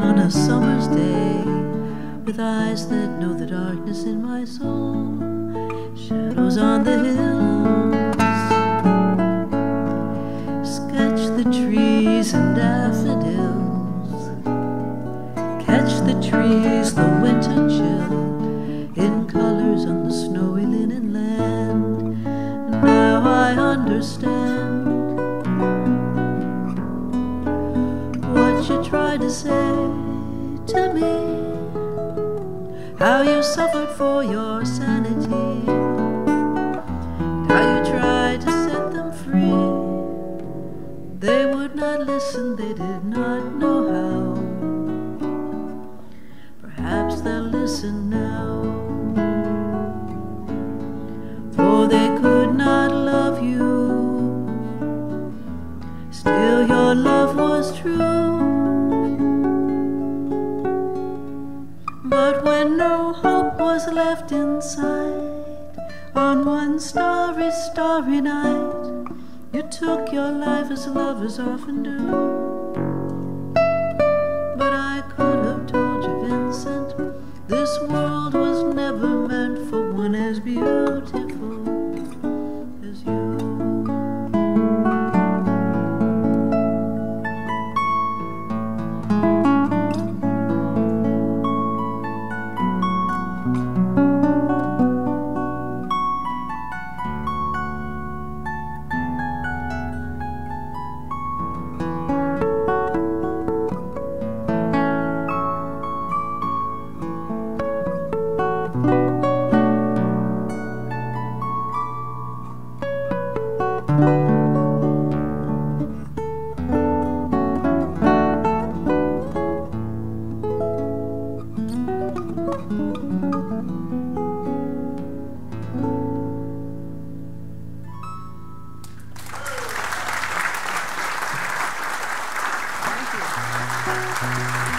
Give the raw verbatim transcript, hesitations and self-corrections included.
on a summer's day, with eyes that know the darkness in my soul. Shadows on the hills, sketch the trees and daffodils, catch the trees, the winter chill, in colors on the snowy linen land. And now I understand what you tried to say to me, how you suffered for your sanity, how you tried to set them free. They would not listen, they did not know how. Perhaps they'll listen now, for they could not love you. Still your love was true. But when no hope was left inside, on one starry, starry night, you took your life as lovers often do. But I could have told you, Vincent, this world was never meant for one as beautiful as you. Thank you.